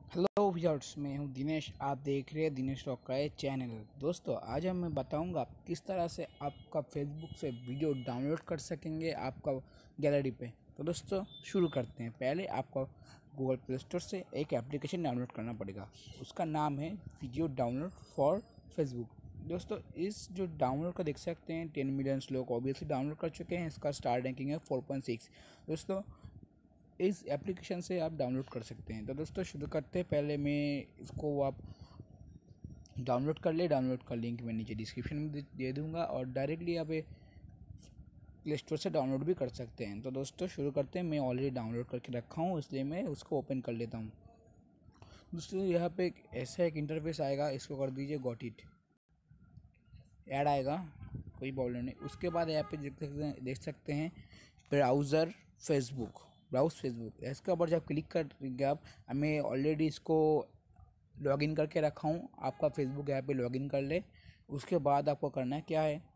Hello viewers, मैं हूं दिनेश। आप देख रहे हैं दिनेश रॉक का ये चैनल। दोस्तों, आज मैं बताऊंगा किस तरह से आपका फेसबुक से वीडियो डाउनलोड कर सकेंगे आपका गैलरी पे। तो दोस्तों, शुरू करते हैं। पहले आपको गूगल प्ले स्टोर से एक एप्लीकेशन डाउनलोड करना पड़ेगा। उसका नाम है वीडियो डाउनलोड फॉर फेसबुक। दोस्तों, इस जो डाउनलोड का देख सकते हैं 10 मिलियन लोग ऑब्वियसली डाउनलोड कर चुके हैं। इसका स्टार रैंकिंग है 4.6। दोस्तों, इस एप्लीकेशन से आप डाउनलोड कर सकते हैं। तो दोस्तों, शुरू करते हैं। पहले मैं इसको आप डाउनलोड कर ले। डाउनलोड का लिंक मैं नीचे डिस्क्रिप्शन में दे दूँगा और डायरेक्टली आप प्ले स्टोर से डाउनलोड भी कर सकते हैं। तो दोस्तों, शुरू करते हैं। मैं ऑलरेडी डाउनलोड करके रखा हूँ, इसलिए मैं उसको ओपन कर लेता हूँ। दोस्तों, यहाँ पे ऐसा एक इंटरफेस आएगा, इसको कर दीजिए गॉट इट। ऐड आएगा, कोई प्रॉब्लम नहीं। उसके बाद यहाँ पे देख सकते हैं ब्राउज़र फेसबुक, ब्राउज फेसबुक। इसके ऊपर जब क्लिक करेंगे आप, मैं ऑलरेडी इसको लॉगिन करके रखा हूँ। आपका फेसबुक यहाँ पे लॉगिन कर ले। उसके बाद आपको करना है क्या है,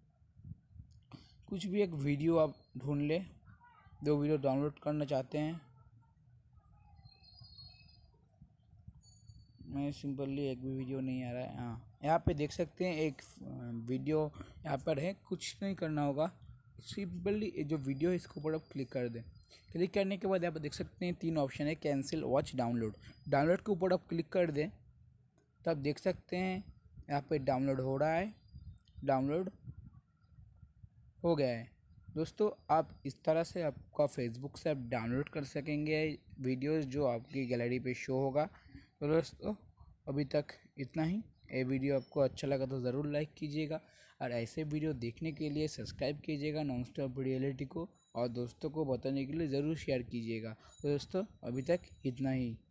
कुछ भी एक वीडियो आप ढूंढ ले जो वीडियो डाउनलोड करना चाहते हैं। मैं सिंपली एक भी वीडियो नहीं आ रहा है। हाँ, यहाँ पे देख सकते हैं एक वीडियो यहाँ पर है। कुछ नहीं करना होगा, सिंपली जो वीडियो है इसके ऊपर आप क्लिक कर दें। क्लिक करने के बाद यहाँ पर देख सकते हैं 3 ऑप्शन है, कैंसिल, वॉच, डाउनलोड। डाउनलोड के ऊपर आप क्लिक कर दें तब देख सकते हैं यहाँ पे डाउनलोड हो रहा है। डाउनलोड हो गया है। दोस्तों, आप इस तरह से आपका फेसबुक से आप डाउनलोड कर सकेंगे वीडियोस जो आपकी गैलरी पे शो होगा। तो दोस्तों, अभी तक इतना ही। ये वीडियो आपको अच्छा लगा तो ज़रूर लाइक कीजिएगा और ऐसे वीडियो देखने के लिए सब्सक्राइब कीजिएगा नॉन स्टॉप रियलिटी को, और दोस्तों को बताने के लिए ज़रूर शेयर कीजिएगा। तो दोस्तों, अभी तक इतना ही।